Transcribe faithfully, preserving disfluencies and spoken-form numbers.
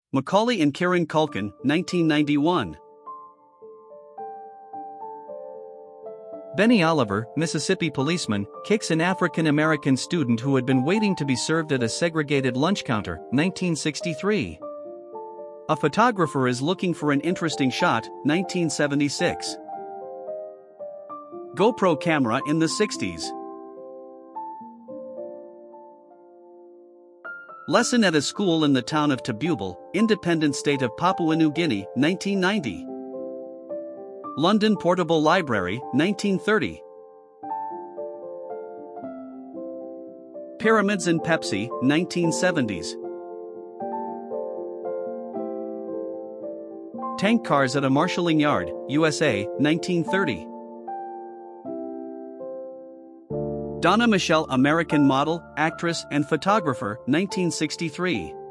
Macaulay and Kieran Culkin, nineteen ninety-one. Benny Oliver, Mississippi policeman, kicks an African-American student who had been waiting to be served at a segregated lunch counter, nineteen sixty-three. A photographer is looking for an interesting shot, nineteen seventy-six. GoPro camera in the sixties. Lesson at a school in the town of Tabubal, independent state of Papua New Guinea, nineteen ninety. London Portable Library, nineteen thirty. Pyramids in Pepsi, nineteen seventies. Tank cars at a marshalling yard, U S A, nineteen thirty. Donna Michelle, American model, actress, and photographer, nineteen sixty-three.